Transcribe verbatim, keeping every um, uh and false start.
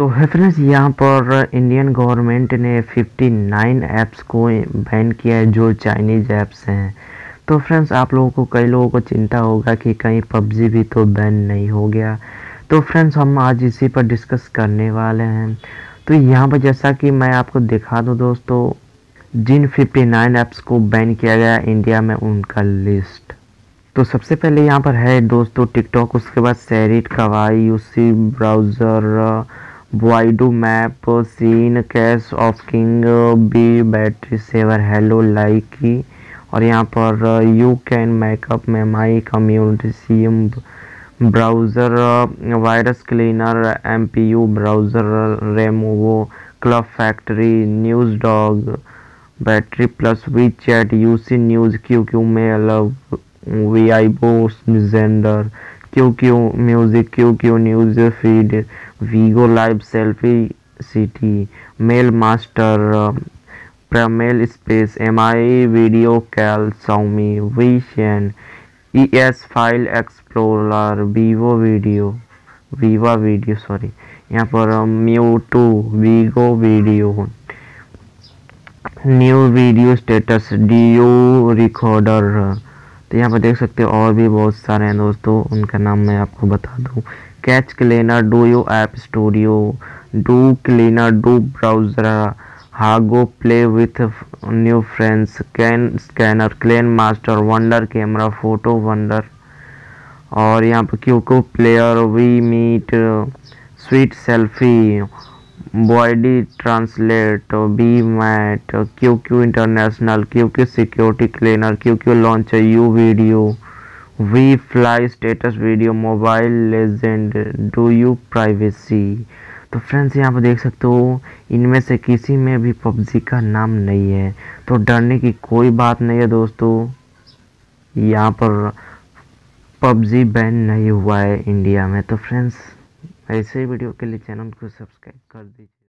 तो है फ्रेंड्स, यहाँ पर इंडियन गवर्नमेंट ने उनसठ ऐप्स को बैन किया है जो चाइनीज ऐप्स हैं। तो फ्रेंड्स, आप लोगों को कई लोगों को चिंता होगा कि कहीं पबजी भी तो बैन नहीं हो गया। तो फ्रेंड्स, हम आज इसी पर डिस्कस करने वाले हैं। तो यहाँ पर जैसा कि मैं आपको दिखा दूँ दोस्तों, जिन उनसठ ऐप्स को बैन किया गया इंडिया में उनका लिस्ट। तो सबसे पहले यहाँ पर है दोस्तों टिकटॉक, उसके बाद SHAREit, Kwai, UC browser, Baidu map, Shein, clash of king, B, battery saver, Helo Likee, और यहाँ पर यू कैन मेकअप में Mi community, CM browser, virus cleaner, MPU browser, रेमोवो, club factory, news dog, battery plus, WeChat, UC news, QQ mail, Weibo Xender, QQ music, QQ news feed, Vigo live, selfie city, mail master, parallel space, Mi video call, Xiaomi, वीशेन, ES file explorer, Vivo video, Viva video sorry, यहाँ पर म्यूटू, Vigo video, new video status, DU recorder. तो यहाँ पर देख सकते हो और भी बहुत सारे हैं दोस्तों, उनका नाम मैं आपको बता दूँ। Cache cleaner, DU app studio, DU cleaner, DU browser, Hago play with new friends, cam scanner, clean master, wonder camera, photo wonder, और यहाँ पर QQ player, we meet, sweet selfie, Baidu translate, VMate, QQ international, QQ security cleaner, QQ launch, U video, V fly status video, mobile legend, DU privacy. तो friends, यहाँ पर देख सकते हो इनमें से किसी में भी पबजी का नाम नहीं है, तो डरने की कोई बात नहीं है दोस्तों। यहाँ पर पबजी बैन नहीं हुआ है इंडिया में। तो फ्रेंड्स, ऐसे ही वीडियो के लिए चैनल को सब्सक्राइब कर दीजिए।